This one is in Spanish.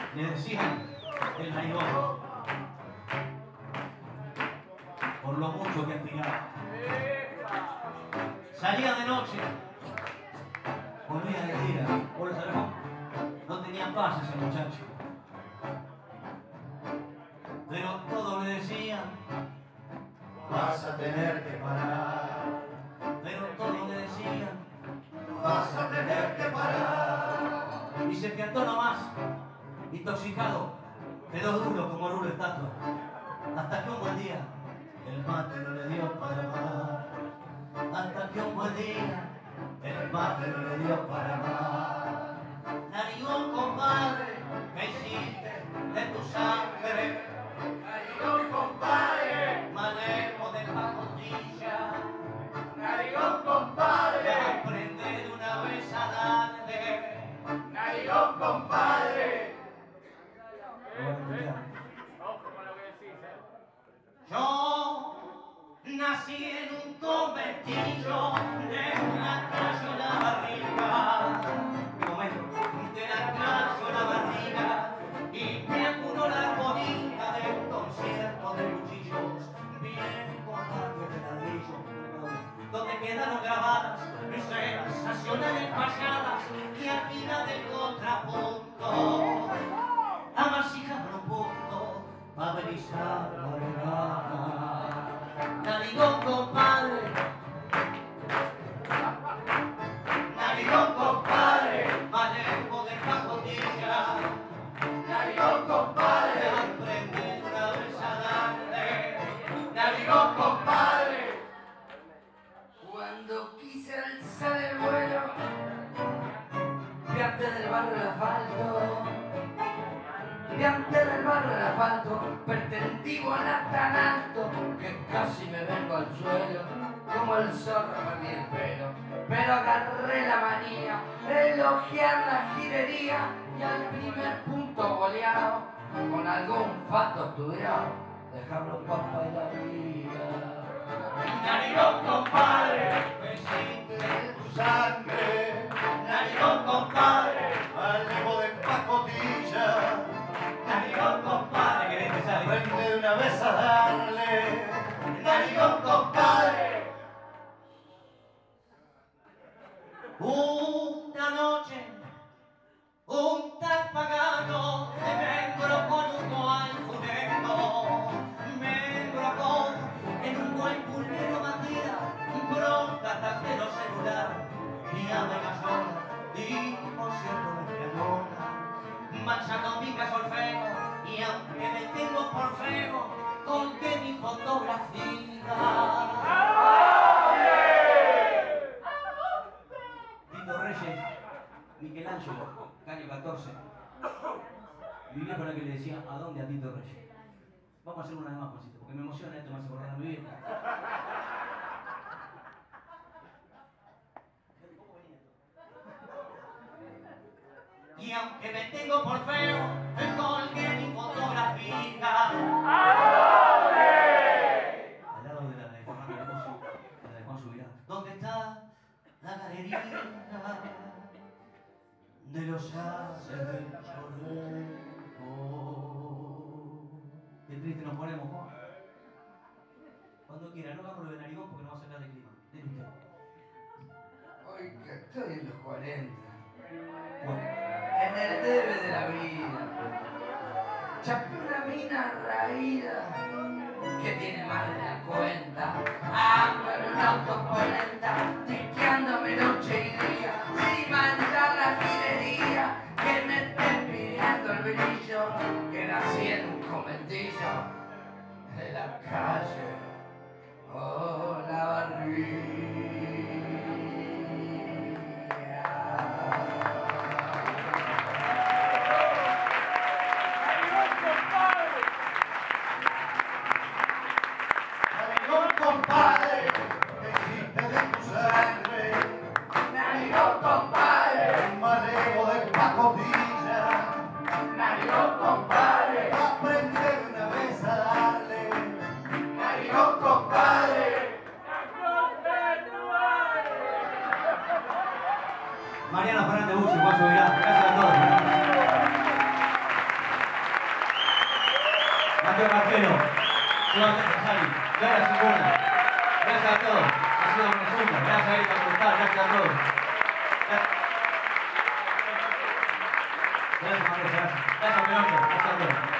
Le decían el narigón, por lo mucho que aspiraba. Salía de noche, volvía de día. ¿Vos lo sabés? No tenía paz ese muchacho. Pero todos le decían, vas a tener que parar. Pero todos le decían, vas a tener que parar. Y se piantó nomás, intoxicado, quedó duro como rulo estatua. Hasta que un buen día el mate no le dio para más. Hasta que un buen día el mate no le dio para más. Narigón, compadre, ¿qué hiciste de tu sangre? Narigón, compadre, manejo de pacotilla. Narigón, compadre, aprende de una vez a darle. Narigón, compadre. Yo nací en un conventillo de una calle la barriga. Un momento, de la calle la barriga. Y me acunó la bonita de un concierto de cuchillos bien compactos de ladrillo, donde quedaron grabadas escenas nacionales falladas y al final del contrapunto amasijaron un punto para brizar la vergara. Narigón, compadre, narigón, compadre, manejo de pacotilla. Narigón, compadre, aprende una vez a darle. Narigón, compadre. Cuando quise alzar el vuelo, piante del barrio del asfalto, piante del barrio del asfalto, pretendí volar tan alto que casi me vengo al suelo, como el zorro perdí el pelo, pero agarré la manía, elogiar la girería y al primer punto goleado, con algún fato estudiado, dejarlo papa y la vida. Narigón, compadre, besito de tu sangre. Narigón, compadre, manejo de pacotilla. Narigón, compadre, ¿querés que salga? Aprende de una vez a darle. Narigón, compadre. Una noche, un tal pagano me embrocó en un guay funero. Me embrocó en un guay pulmero bandida, bronca, tactero celular, y ave casola, y concierto de estrellona, manchando mi casolfeo, y aunque me tengo por feo, colgué mi fotografía. Tito Reyes, Michelangelo, caño 14. Mi viejo era que le decía, ¿a dónde a Tito Reyes? Vamos a hacer una de más, Juancito, porque me emociona esto, me hace acordar a mi vieja. Y aunque me tengo por feo, colgué mi fotografía. ¿A dónde? Al lado de la de Juan Subirá. ¿Dónde está la galería de los haces del chorreco? Qué triste nos ponemos, Juan. Cuando quiera, no vamos lo de narigón porque no va a sacar de clima. Dile Hoy que estoy en los 40, bueno. en el debe de la vida, chapé una mina raída que tiene más de la cuenta. Ando en un auto polenta, tiqueándome noche y día, sin manchar la girería, que me esté pidiendo el brillo, que nací en un conventillo de la calle, oh, la barriga. Compadre, existe de tu sangre. Narigón, compadre, Manejo de pacotilla. narigón, compadre, Aprende una vez a darle. narigón, compadre. Mariano Fernández Bucci, Juan Subirá. Gracias a todos. Gracias, Marcelo. Gracias, Sari. Gracias, Simona. Gracias a todos. Ha sido una segunda. Gracias, Erika, por estar. Gracias a todos. Gracias, Mauricio. Gracias, Peoncho. Gracias a todos.